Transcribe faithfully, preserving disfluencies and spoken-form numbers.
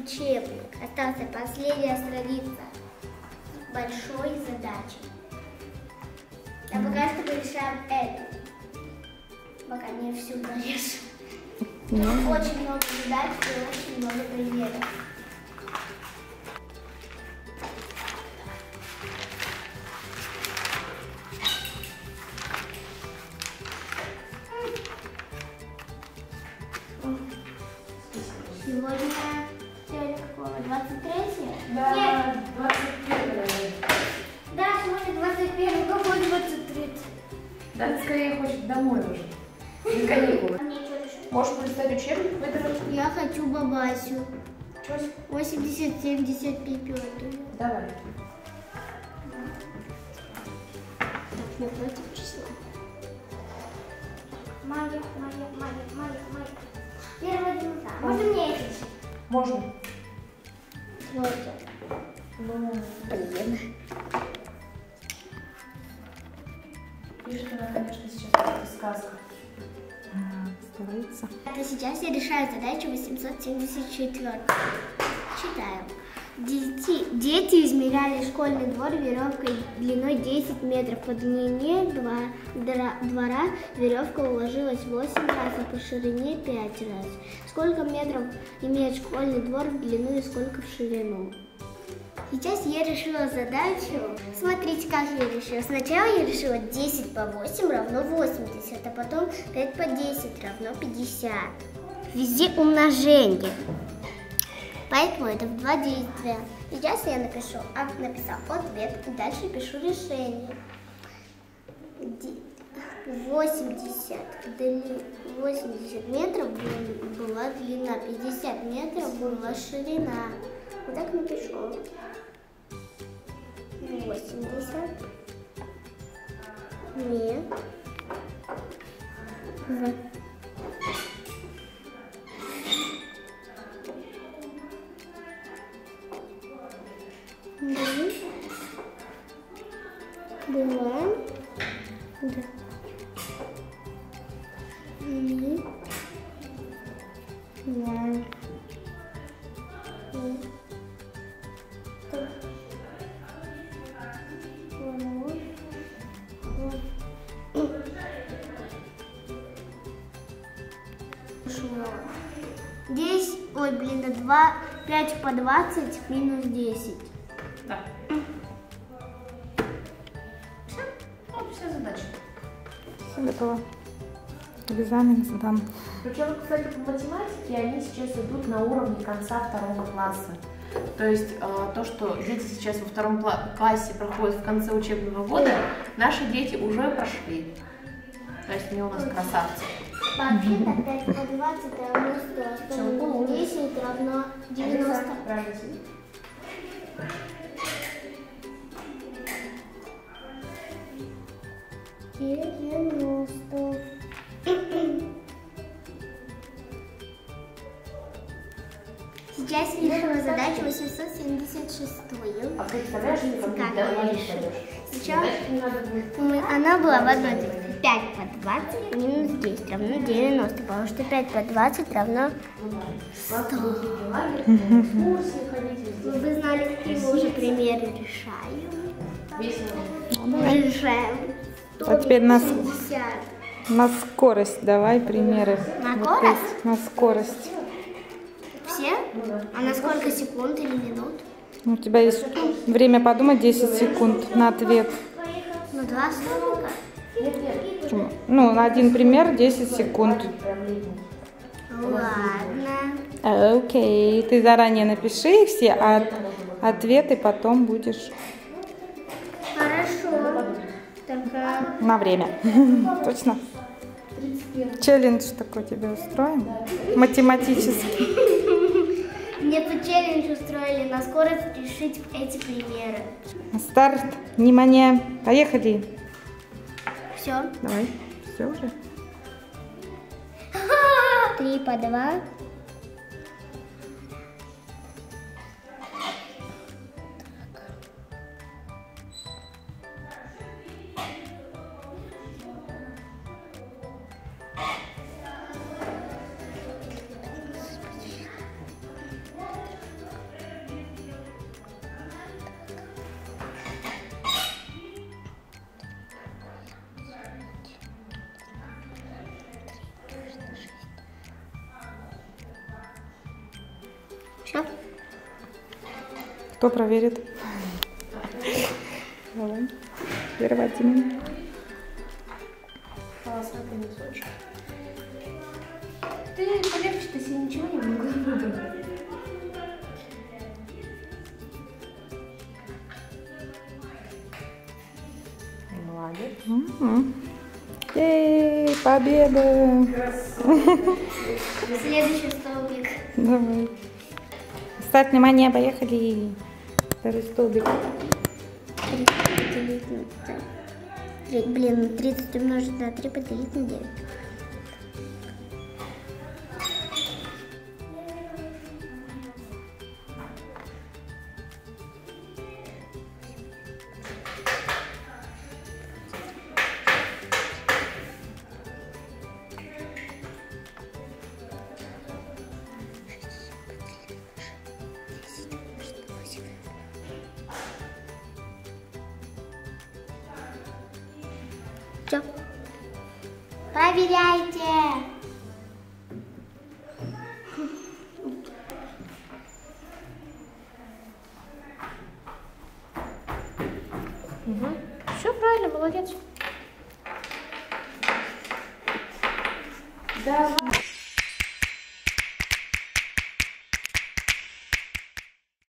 учебник. Остался последняя страница большой задачи. А пока что мы решаем эту. Пока не всю дорешим. Mm. Очень много задач и очень много примеров. Сегодня, сегодня какого? двадцать третье? Да, Нет. двадцать первое. Да, сегодня двадцать первое, какой двадцать третье? Да, ты скорее хочешь домой уже. На каникулы. А мне что решить? Можешь полистать учебник, выдержать? Я хочу бабасю. Чё? восемьдесят, семьдесят, пипетую. Давай. Напротив числа. Моя, моя, моя, моя, моя. Первая минута. Можно мне их решить? Можно. Вот. Ну, Блин. пишет она, конечно, сейчас какая-то сказка. Старается. Это сейчас я решаю задачу восемьсот семьдесят четыре. Читаю. Дети, дети измеряли школьный двор веревкой длиной десять метров. По длине два, дра, двора веревка уложилась восемь раз, а по ширине пять раз. Сколько метров имеет школьный двор в длину и сколько в ширину? Сейчас я решила задачу. Смотрите, как я решила. Сначала я решила десять по восемь равно восемьдесят, а потом пять по десять равно пятьдесят. Везде умножение. Поэтому это в два действия. Сейчас я напишу, а, написал ответ, и дальше пишу решение. восемьдесят, восемьдесят метров была длина, пятьдесят метров была ширина. Вот так напишу. восемьдесят метров. Была, да, и, да, и, так, здесь, ой, блин, да, два, пять по двадцать минус десять. Да. Все? Ну, все задачи. Все готово. Экзамен сдам. Причем, кстати, по математике они сейчас идут на уровне конца второго класса. То есть э, то, что дети сейчас во втором классе проходят в конце учебного года, наши дети уже прошли. То есть они у нас красавцы. Вообще-то пять по двадцать равно сто, сто минус десять равно девяносто. Правильно сидит. девяносто. Сейчас я решила задачу восемьсот семьдесят шесть. А представляешь, что Как как я давай решила? Сейчас Мы- Она была в одной цифре. пять по двадцать минус десять равно девяносто, потому что пять по двадцать равно сто. Вы знали, какие мы уже примеры решаем? Мы решаем. А теперь на, пятьдесят. на скорость давай примеры. На Вот скорость? эти, на скорость. Все? А на сколько секунд или минут? У тебя есть время подумать десять секунд на ответ. Ну, два слова. Ну, на один пример десять секунд. Ладно. Окей. Ты заранее напиши их все, а ответы потом будешь Хорошо. Только... на время. Точно? Челлендж такой тебе устроим? Математический. Мне тут челлендж устроили на скорость решить эти примеры. Старт. Внимание. Поехали. Все. Давай. Все уже. Три по два. Кто проверит? Давай. Вера Вадимовна. Полосатый носочек. Ты полегче, ты себе ничего не могла выбрать. Молодец. Угу. Ей, победа! Следующий столбик. Давай. Ставь внимание, поехали. Второй столбик. тридцать поделить на три. Блин, тридцать умножить на три поделить на девять. Все. Проверяйте. Угу. Все правильно, молодец. Давай.